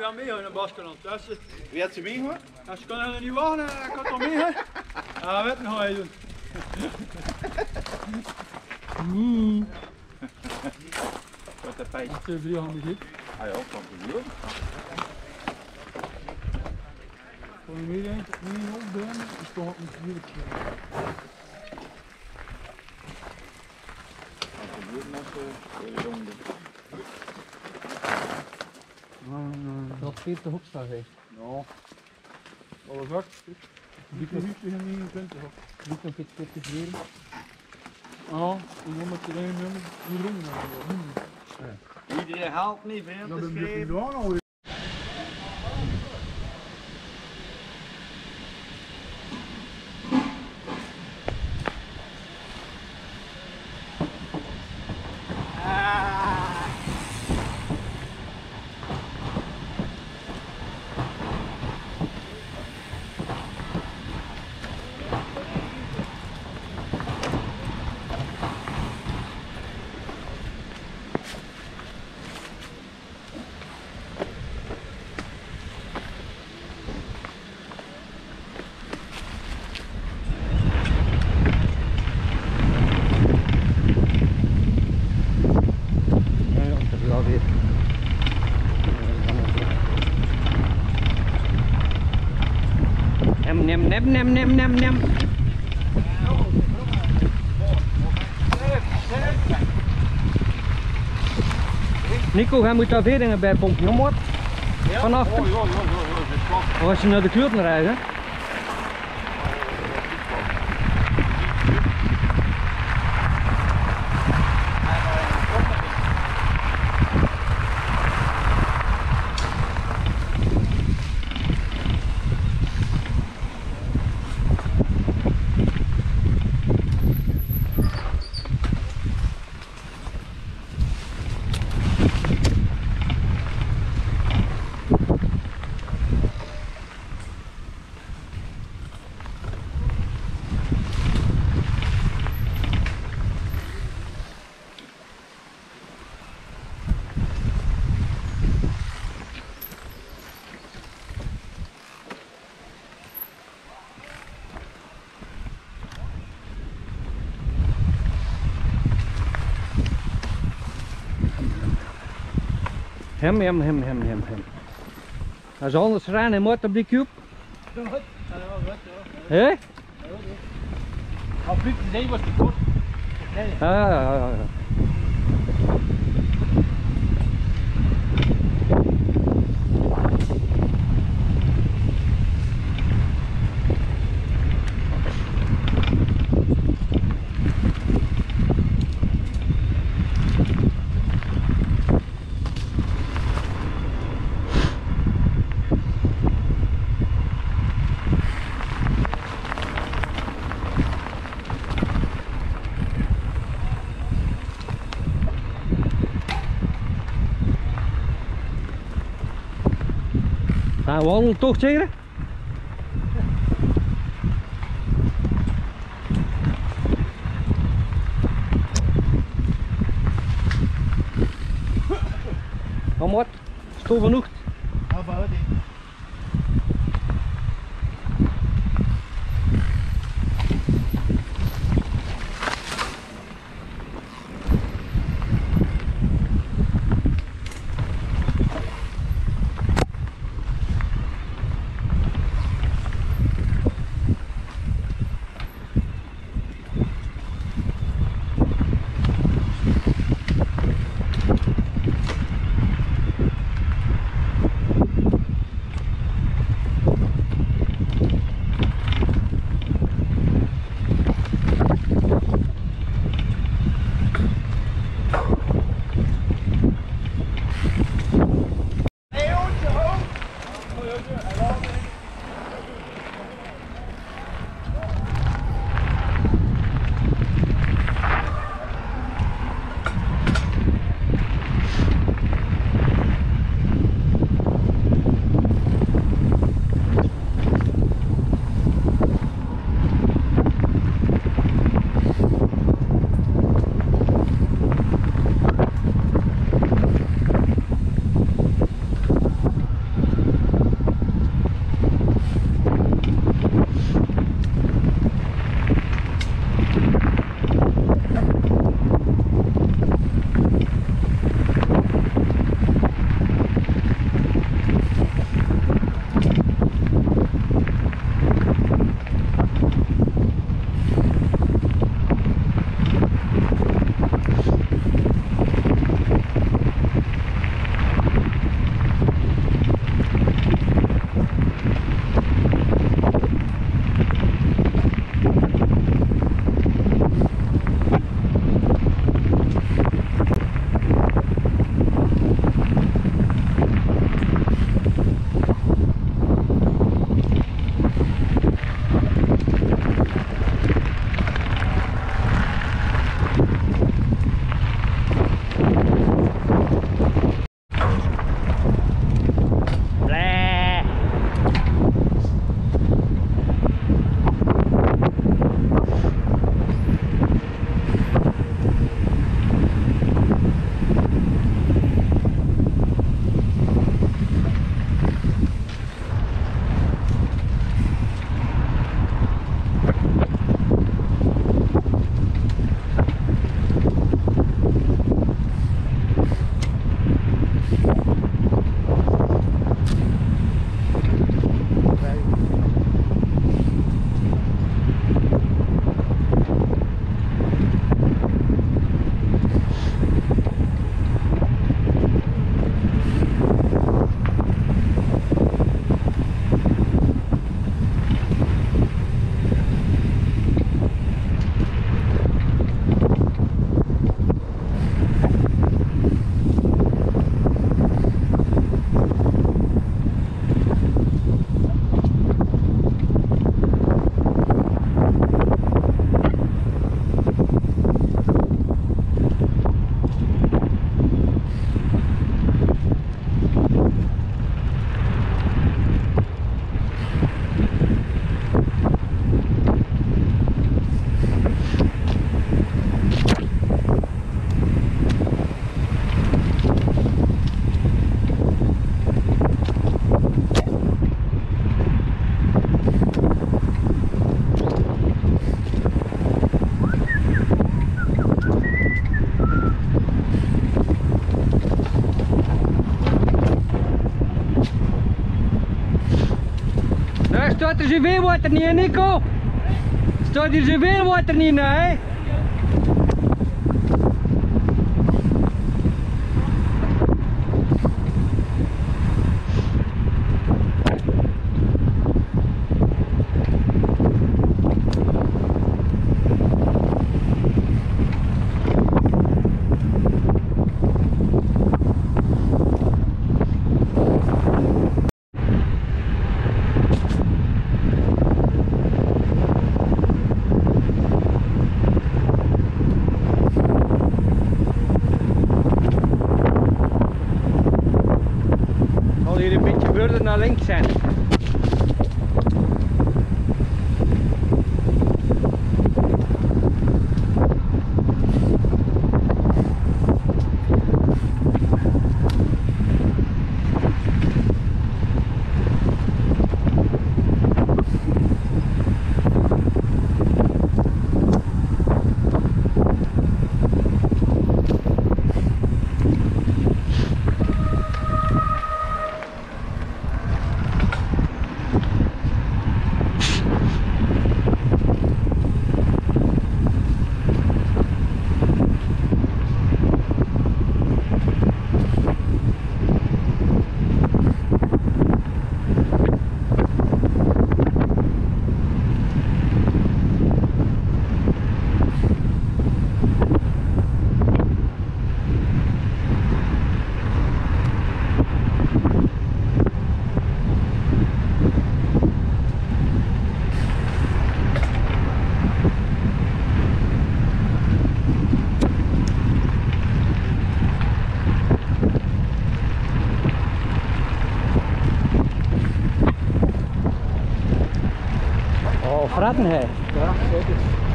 ja mee naar Baskeland. Wie had ze meegemaakt? Als je kan er niet wachten, dan kan het toch mee, hè? Ja, wat ga je doen? Wat de pijs. Dat is heel handig. Ah ja, kan het doen. Voor een meedenk, niet opdoen, is toch niet moeilijk. Kan het doen als je jong bent. Dat 40 opslag heeft. Ja. Alles wat? Die kan niet tegen 29 op. Die kan 40 leren. Ja, die moet met de nummer niet rond. Iedereen haalt niet, vriend. Dat Dat is is een geen... gedaan al. Nem. Nico, hij moet daar weer bij pompen, jongen. Vanaf. Als je naar de Kleurten rijdt. Hem. Als anders rijden en moet op die cube. Hé? Als dit idee was te kort. Ja. Gaan we wandelen toch, Tjere? Kom wat, stoel genoeg. Ja, bouw het in. Staat er zoveel water niet in, Nico? Staat er zoveel water niet in, hè? Hier een beetje verder naar links zijn. Fretten hij. Ja, zeker.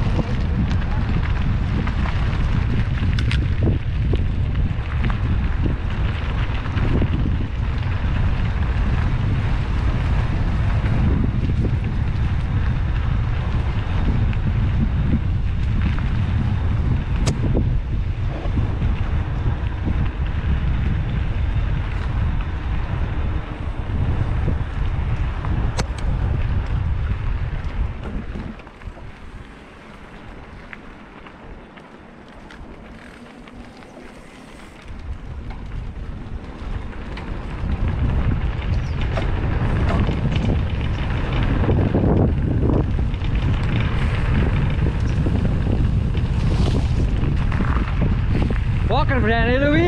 Wakker zijn, hè Louis?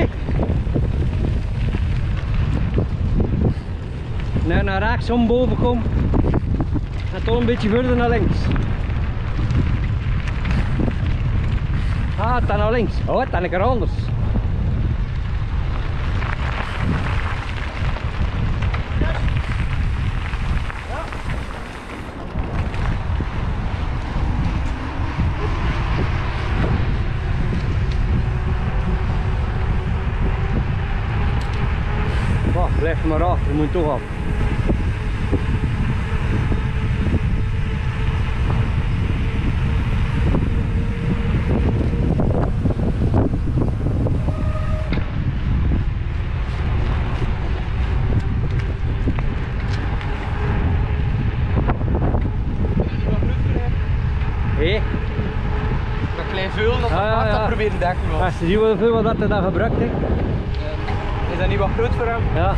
Nu naar rechts om boven kom en toch een beetje verder naar links. Ah, dan naar links. Oh, dan een keer anders. Blijf maar af, je moet toch af. Hé? Dat klein vuil op de paard, dat proberen dekken wel. Als je ziet hoeveel dat hij dan gebruikt heeft. Is dat niet wat groot voor hem? Ja.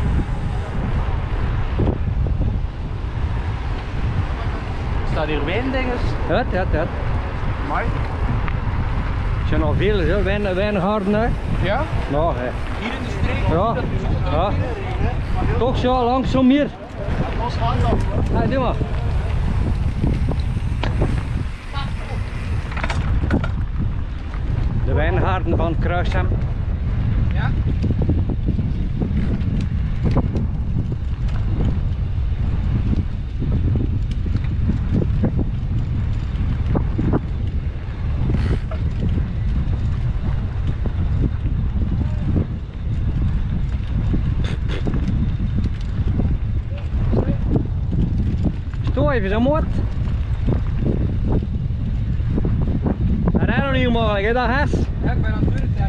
Staat hier wijndingers? Ja. Mooi. Het zijn al veel, hè? Weinig harden uit. Ja? Nou, hè. Hier in de streek? Ja. Ja. Toch zo, langzaam hier. Ja, doe maar. De wijngaarden van Kruisham. Ja? Even zo moord. Dat is nog niet mogelijk, hè, dat hes? Ja, ik ben aan het doen,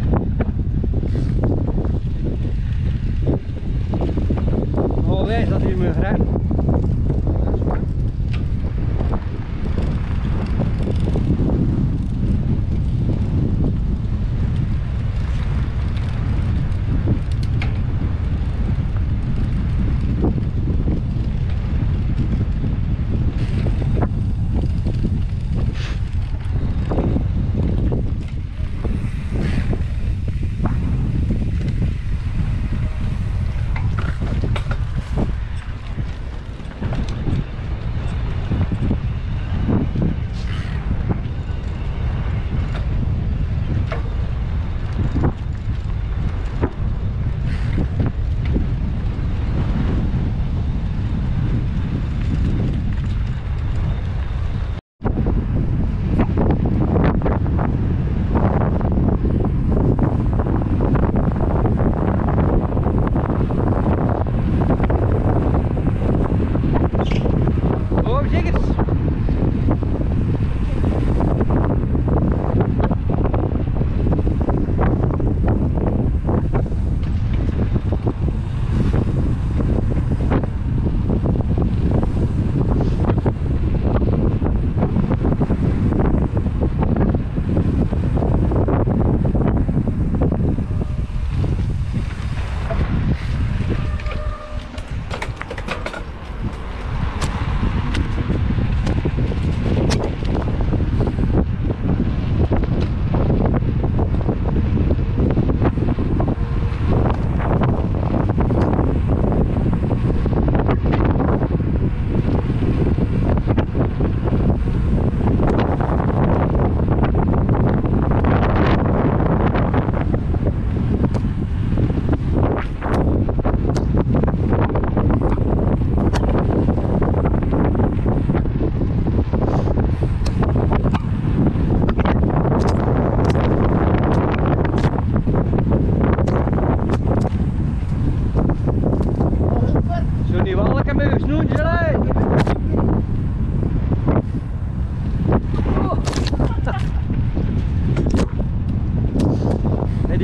ja. Oh, wijs dat hij moet rijden.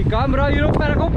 Camera hierop, bergop.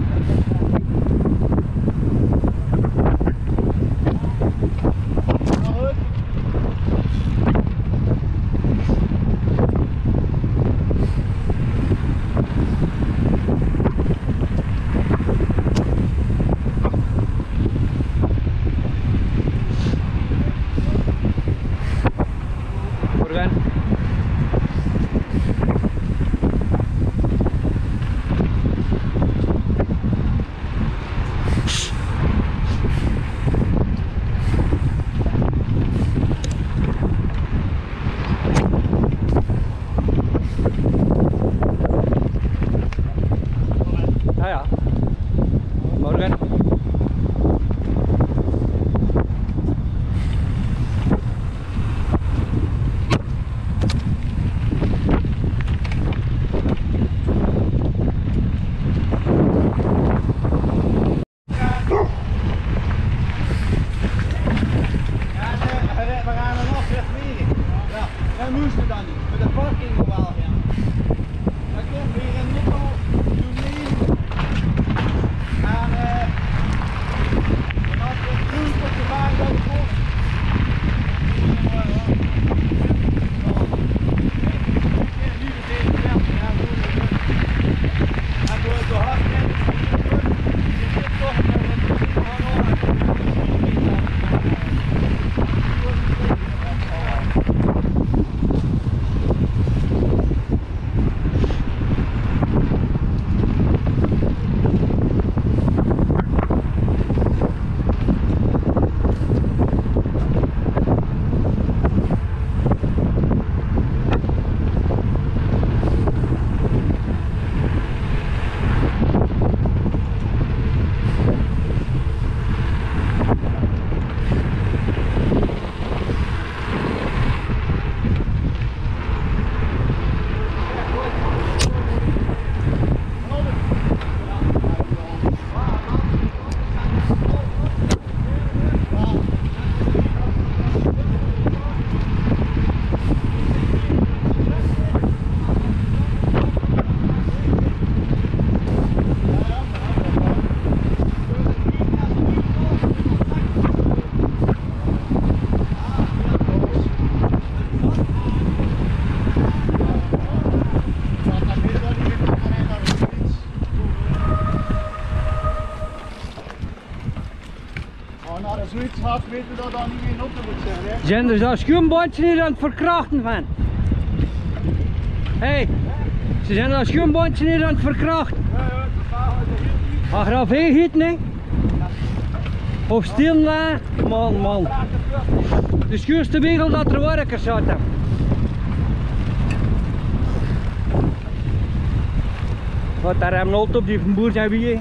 Zoiets had, weten dat dan niet meer op te moet zijn. Hè? Zijn dus dat schuimbandje niet aan het verkrachten van? Hé, ze zijn dat schuimbandje niet aan het verkrachten. Ga graaf heen gieten, hè? Of stil na? Man. De schuurste wiegel dat er werkers zaten. Wat daar hem nooit op die van boer zijn wie?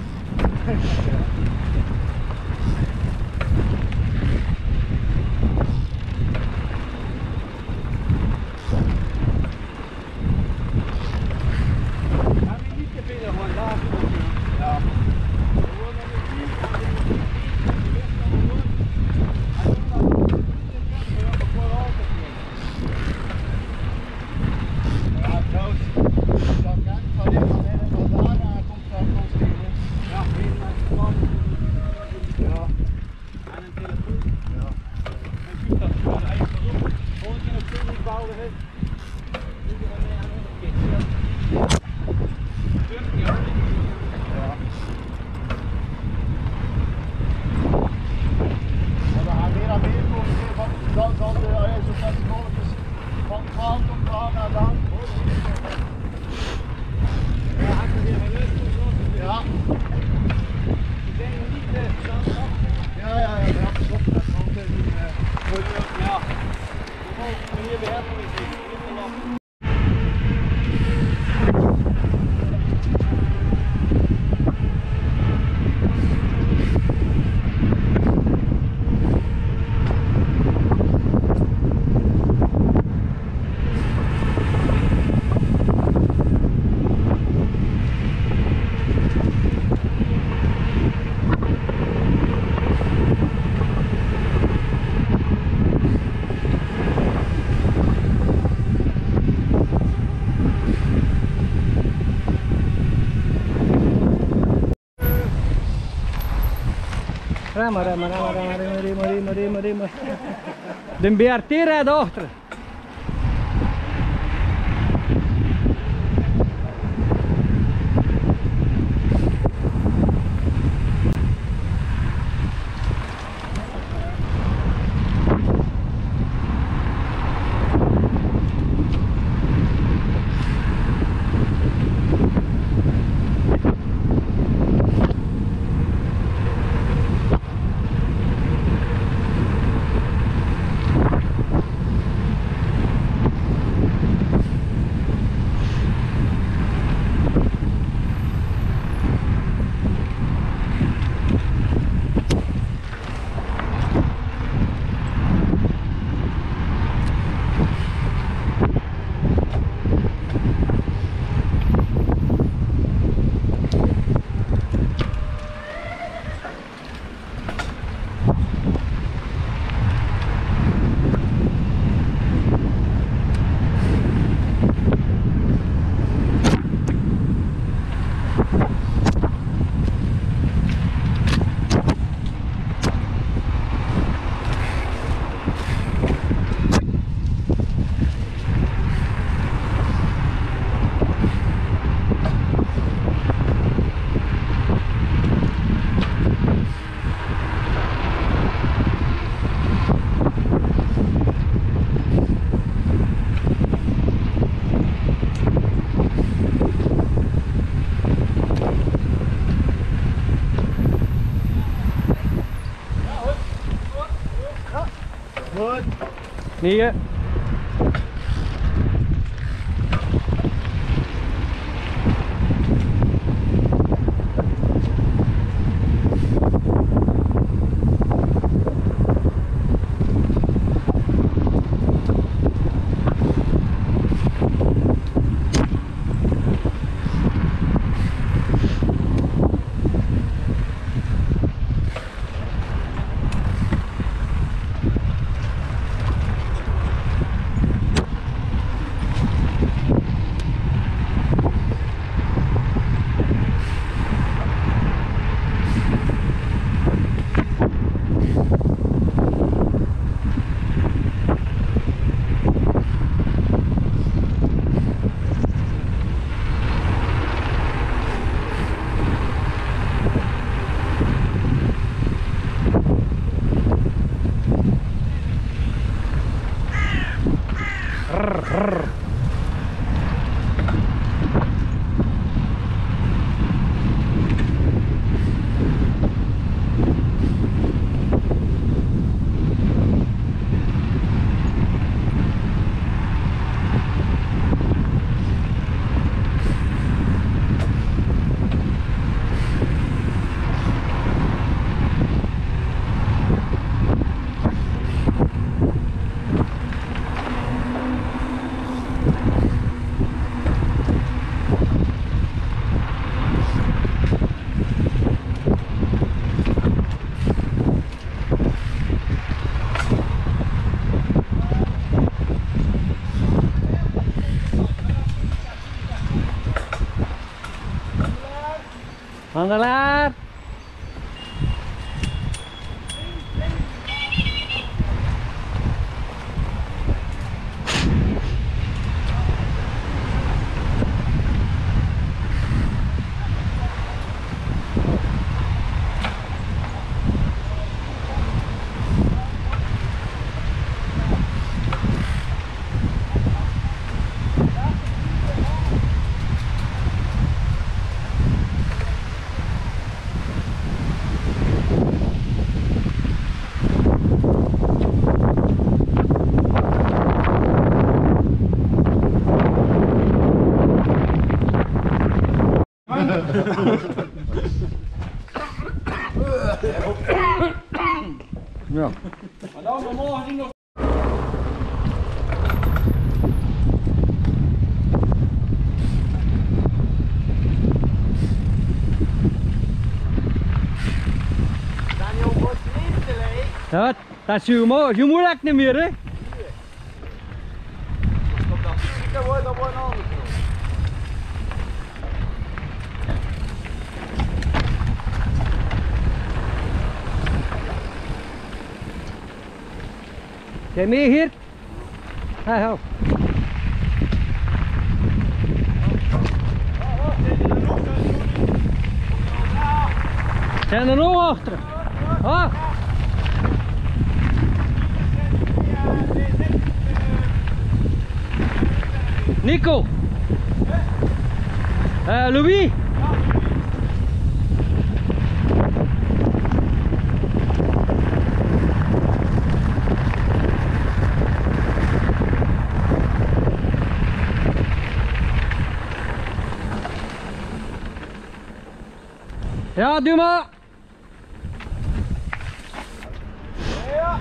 remmen. De BRT rijdt achter. Hier. Handelaar! Ja. Maar dan we morgen zien nog. Ja, dat is je moeilijk niet meer, hè? Dat wordt anders. Jij mee hier? Ja, ja. Zijn er nog achter? Ah. Nico. Louis. Ja, doe maar. Ja.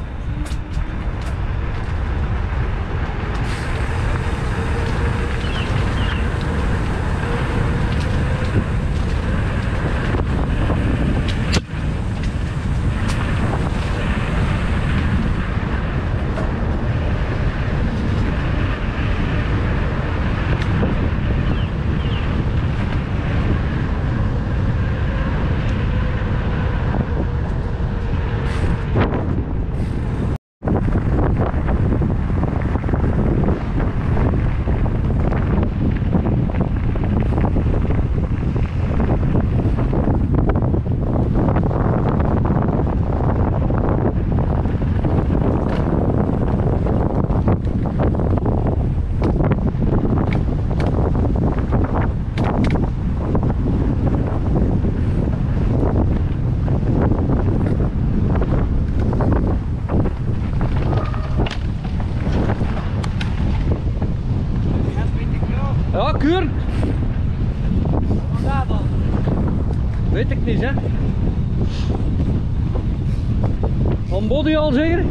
Ja, keur. Wat daar dan? Weet ik niet, hè. Van body al zeker?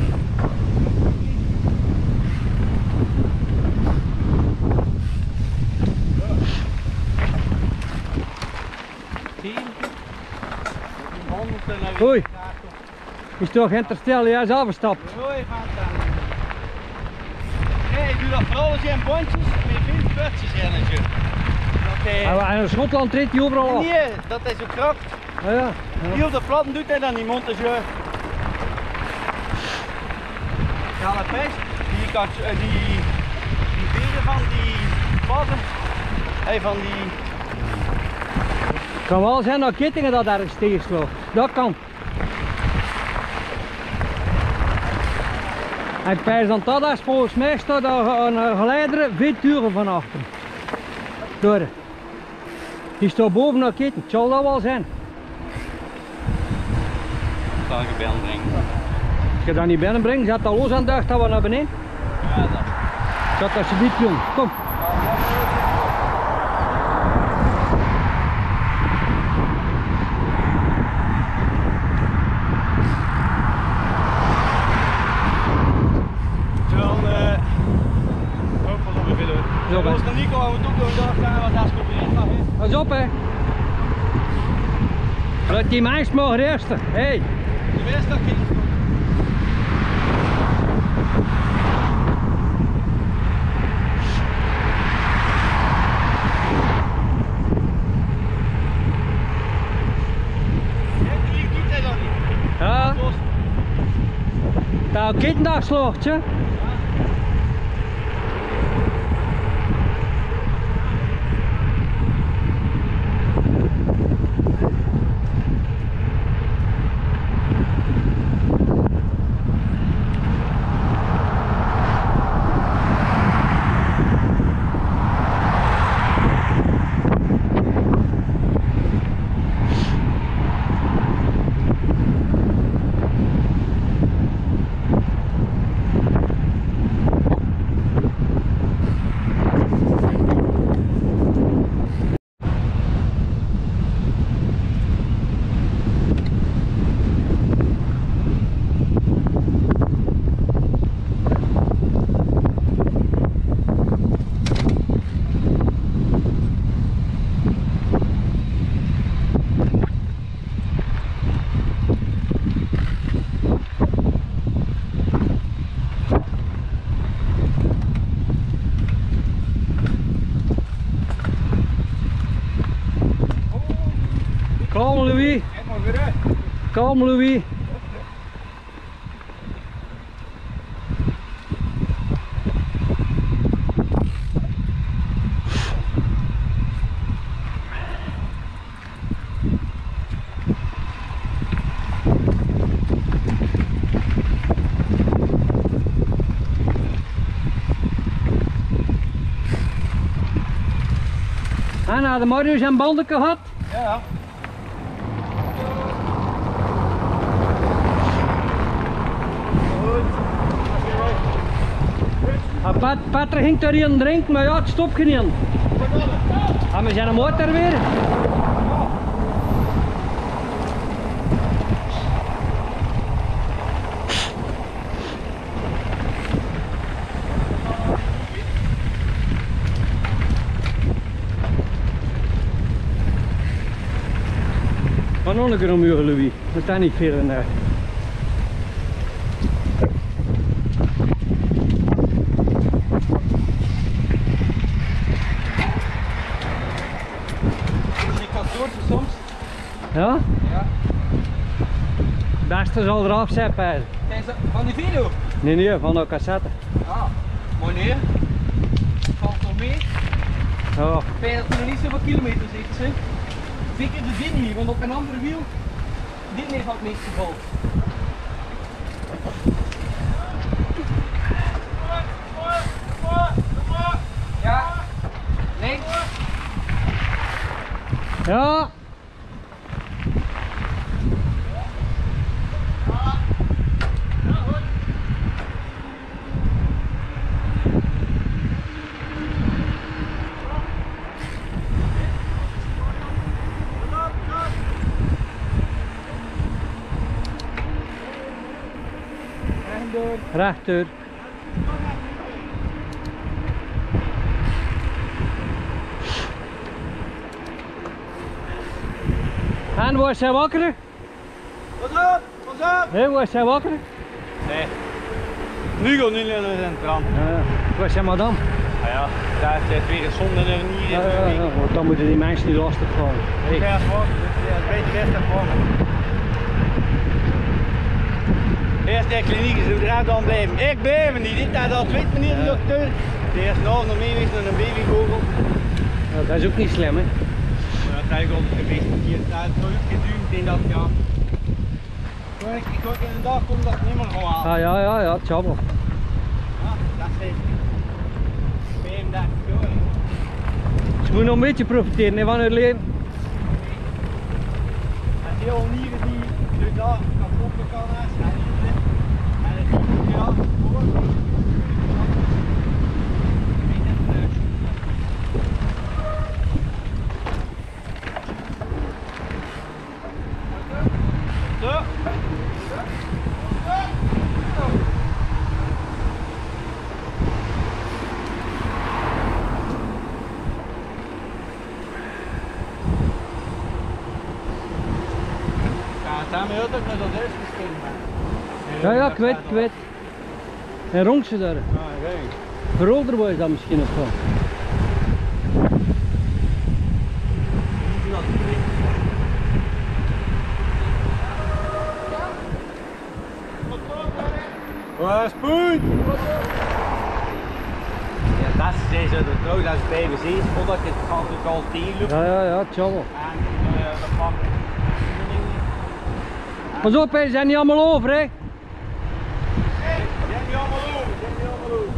Hoi. Is toch interstellen, jij zelf een stap. Hoi, gaat dan. Nee, ik doe dat vooral als je in bondjes met veel putjes in en zo. En in Schotland treedt hij overal af. Nee, dat is zo kracht. Ja, ja. Die op de platten doet hij dan die montage. Ja, dat pest. Die veren van die passen. Hey, van die. Het kan wel zijn dat kettingen dat ergens tegenslaat. Dat kan. En ik pijs dan dat is volgens mij staat een geleider veel duren van achter. Door. Die staat boven dat keten, het zal dat wel zijn. Ik zal je binnen brengen. Als je dat niet binnenbrengt, zet dat los aan de dat we naar beneden. Ja, dat. Zet alsjeblieft jong, kom. Zo, dat was nog niet komen, we doen daar wat daar is nog. Pas op hè. Laat die meis maar rusten. Hey. Je wist dat niet. Ja. Dat kind daar slaagt je. Kalm Louis. Kalm Louis. En had de Mario zijn banden gehad? Ja. Patrick ging daar hier drinken, maar ja, het stopt geen in. En we zijn een motor weer. Maar nog een keer om je Louis, dat is niet veel in daar. Soms? Ja? Ja. Het beste zal eraf zijn, Pijl. Van die video? Nee, van de cassette. Ah, wanneer? Valt nog mee? Ja. Fijn dat er niet zoveel kilometers heeft, hè? Zeker de zin hier, want op een andere wiel, dit heeft wat meest geval. Ja. Nee. Ja. Rechter. En waar is hij wakker? Wat op? Wat op? Hé, waar is hij wakker? Nee. Nu gaat nu naar de trant. Waar is hij madame? Ah ja, daar zit weer een zonde er niet in. Want dan moeten die mensen niet lastig vallen. Hey. Ja, een beetje best ervan. Eerst de kliniek is eruit dan blijven. Ik blijf niet, dat weet meneer de dokter. De eerste nog mee is naar een babykogel. Ja, dat is ook niet slim, hè? Dat is ook geweest hier, daar is nooit geduwd in dat jaar. Ik hoor in een dag komt dat niet meer gewoon aan. Ja, het zal wel. Ja, dat is 35 jaar. Ze moeten nog een beetje profiteren hè, van hun leven. Dat is heel nieren die de dag kapot kan zijn. En het is ja, voor. Daarmee had ik met dat huis gespeeld. Ja, ik weet. En ronk ze daar. Verolder was dat misschien nog wel. Wat spoed! Ja, dat is zo de trouw, dat is bij de voordat je het altijd al tegen Ja, het zal wel. en de pak. Pas op, hè, ze zijn niet allemaal over, hè. Zijn die allemaal over, zijn die allemaal over.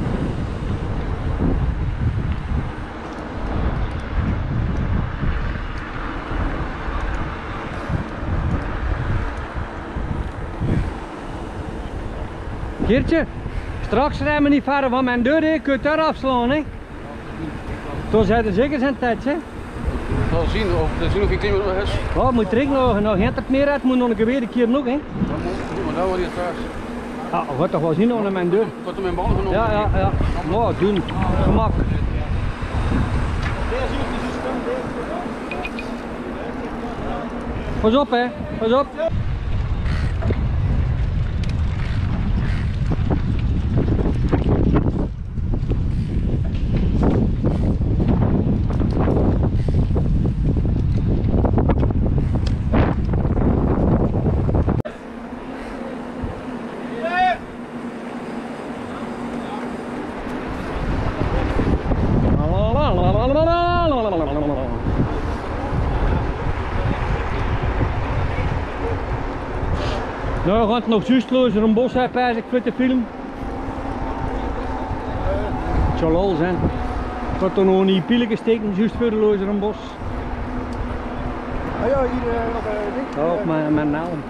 Geertje, straks rijden we niet verder van mijn deur, hè. Je kunt daar afslaan, hè. Toen zijn er zeker zijn tijd, hè. We gaan zien of ik klim nog is. Ja, moet terug nog geen meer uit, moet nog een keer nog, hè. Maar daar word je straks. Ja, gaat toch wel zien nog naar mijn deur. Ik had hem mijn banden genomen. Ja. Nou, doen. Gemak. Pas op, hè. Pas op. Nou, we gaan het nog juist lozen een bos heb ik voor de film. Het zal lol zijn. Ik had er nog niet pielen steken, juist voor de lozer een bos. Ah ja, hier nog een ding. Ja, op mijn naam.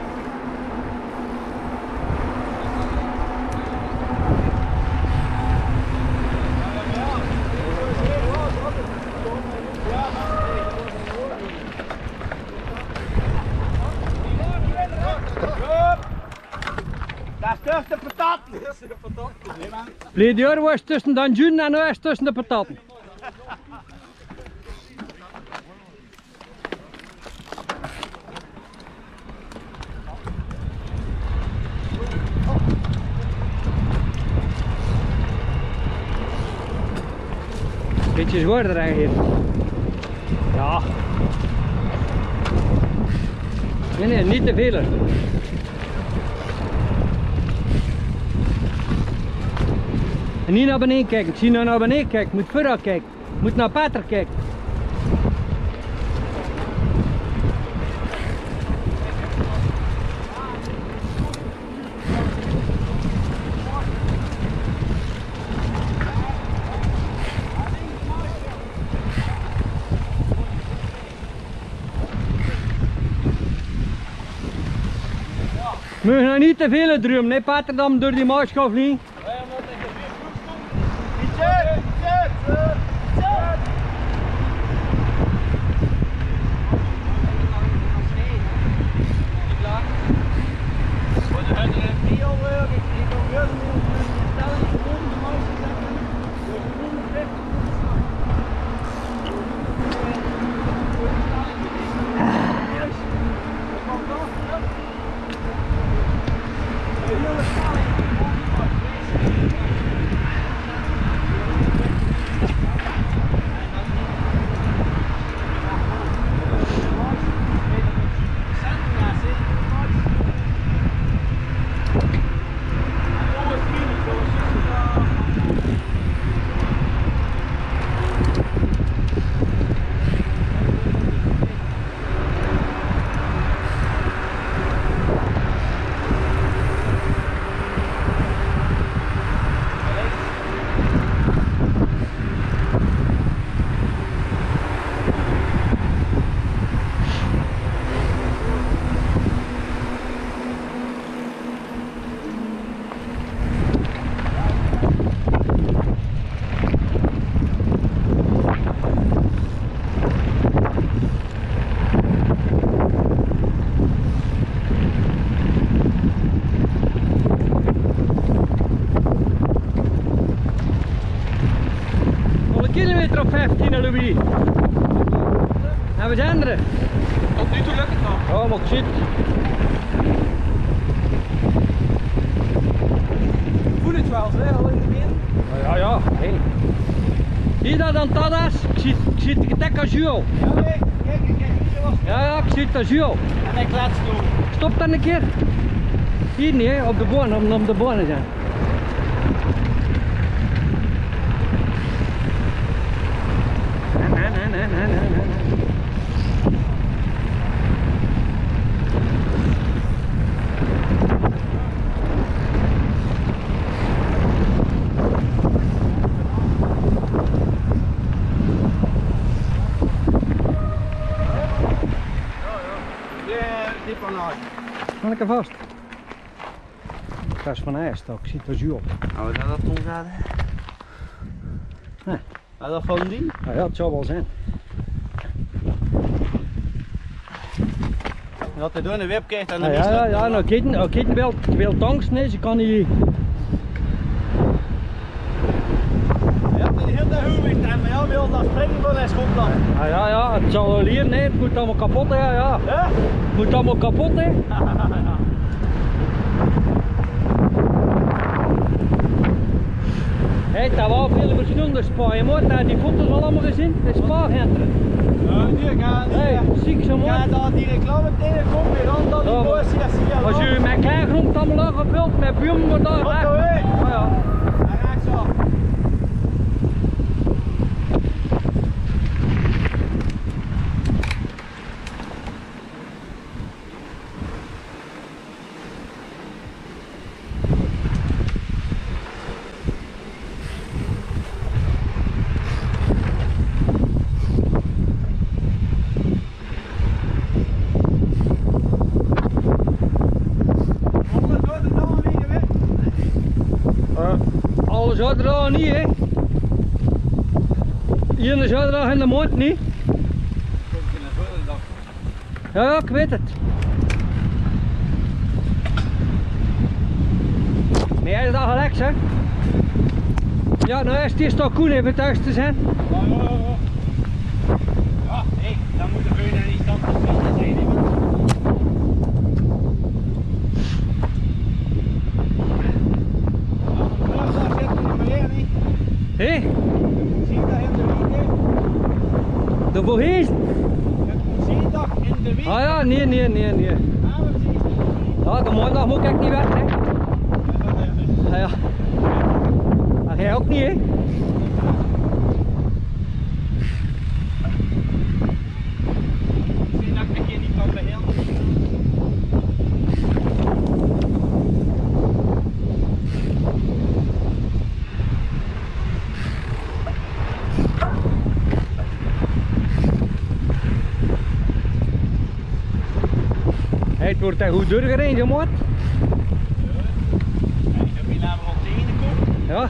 Daar stuurt de patat. Verleden jaar was het tussen Danjun en nu is het tussen de pataten. Beetje zwaarder eigenlijk. Ja. Nee, niet te veel. En niet naar beneden kijken. Ik zie nou naar beneden kijken. Moet vooruit kijken. Moet naar Peter kijken. We moeten nou niet te veel drumen, nee Peter, dan door die maatschap niet. Kilometer of 15, Louis. En we zijn er. Tot nu toe lukt het nog. Oh, maar shit. Voel het wel, hè, al in de been. Ja. Hey. Zie je dat dan, Tadas? Ik zie het tek als Jules. Ja, kijk, hier was Ja, ik zie het als Jules. en hij kletst toe. Stop dan een keer. Hier niet, hè, op de bonen, om de bonen zijn. Nee. Diep aan uit. Kan ik er vast? Dat is van ijs, toch? Ik zie het als Jules. Nou, we gaan dat toen gaan. Nee. Is dat van die? Nou ja, het zou wel zijn. Dat hij door een web krijgt en dan Ja, nou kijk wel tanks, nee, ze kan niet. Je hebt een heel de hoewicht en bij jou wil dat springen van hij schopt dan. Ja, het zal wel hier, nee, het moet allemaal kapot, hè, ja. Ja? Het moet allemaal kapot, hè. Hij heeft daar wel veel verschillende spaaien, hoor. Daar die foto's al allemaal gezien, de spaarhenteren. Ja, die gaan. Hey, ziek zo mooi. Ja, dat die reclame tegenkomt weer dan dat die Ja, boys hier zien. Als je met kleingrond allemaal aangevuld, met buurman wordt daar Wat weg. doe je? Ja. Hij raakt zo. Alle zaterdag niet, hè? Iedere zaterdag in de maand niet. Ja, ja, ik weet het. Maar jij is dat gelijk, hè? Ja, nou is het toch Koen even thuis te zijn. Ja, hé, dan moet de beun en niet anders vinden zijn. Hé? Zie je dat in de wind? De Bohees? Zie je dat in de wind? Ah ja, nee. Ja, de maandag moet ik niet weg, hè? Ah ja. Ah, jij ook niet, hè? Zie je dat ik een keer niet kan behelpen? Het wordt een goed doorgereden, je maat. Ik heb hier namelijk al tegengekomen. Ja.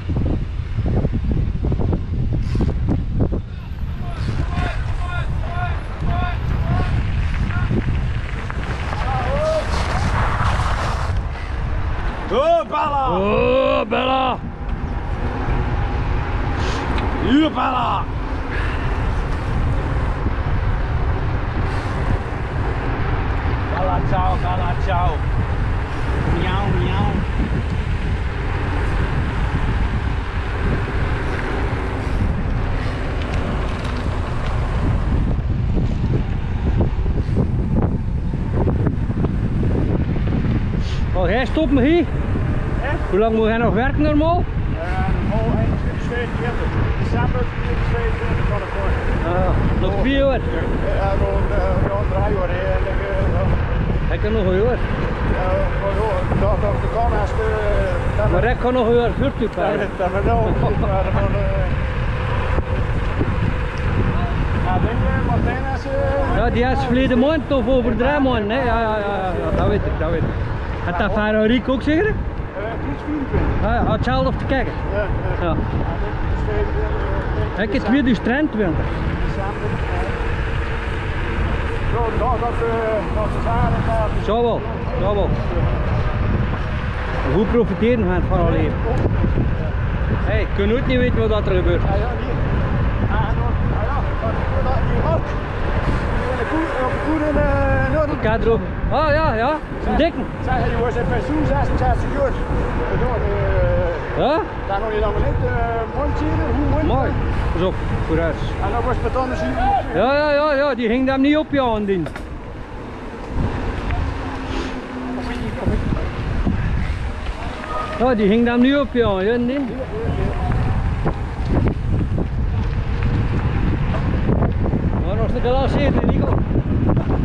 Oh, Bella! Oh, Bella! Hier, Bella! Bella, ciao, Bella, ciao. Miauw, miauw. Oh, jij stopt me hier? Hoe lang moet jij nog werken normaal? Eind 22. December 22 van de kort. Nog 4 uur. Ja, rond 3 uur. Ik kan nog een uur. Dat kan als de... Maar ik kan nog een uur 40 Dat bij. we nou Martijn is... Ja, die is verleden maand of over 3 maanden, hè? Ja, dat weet ik, dat weet ik. Had dat Ferrariek ook zeggen? Iets 24. Ja, hetzelfde te kijken. Ja. Ik heb 2023. Zo, dat is zwaar. Zo wel, zo wel. Goed profiteren van het van al leven. Hey, ik kan nooit niet weten wat dat er gebeurt. Ja, ja, die. Die hak. Die koe in Noord. Ik ga erop. Ah ja, een dikke. Zeg, die was in pensioen 66 jaar. Ja? Daar nog niet lang niet mondje hoe Mooi. Pas op, vooruit. En dan was het anders hier. Ja, die ging hem niet op je aandien. Ja, die ging hem niet op je aandien. Maar nog een keer al zitten, Nico.